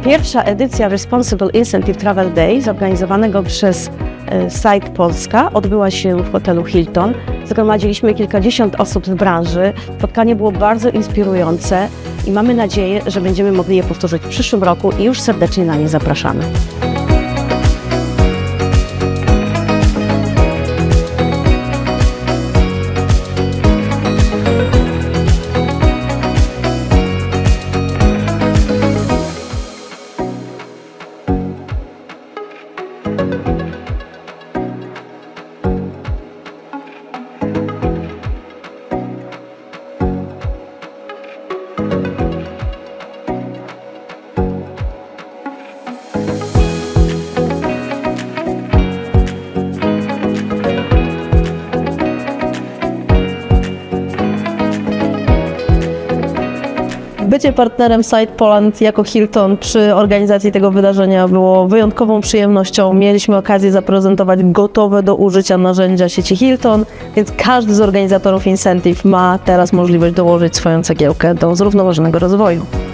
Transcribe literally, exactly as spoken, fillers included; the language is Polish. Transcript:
pierwsza edycja Responsible Incentive Travel Day zorganizowanego przez Site Polska odbyła się w hotelu Hilton. Zgromadziliśmy kilkadziesiąt osób z branży. Spotkanie było bardzo inspirujące i mamy nadzieję, że będziemy mogli je powtórzyć w przyszłym roku i już serdecznie na nie zapraszamy. Bycie partnerem Site Poland jako Hilton przy organizacji tego wydarzenia było wyjątkową przyjemnością. Mieliśmy okazję zaprezentować gotowe do użycia narzędzia sieci Hilton, więc każdy z organizatorów Incentive ma teraz możliwość dołożyć swoją cegiełkę do zrównoważonego rozwoju.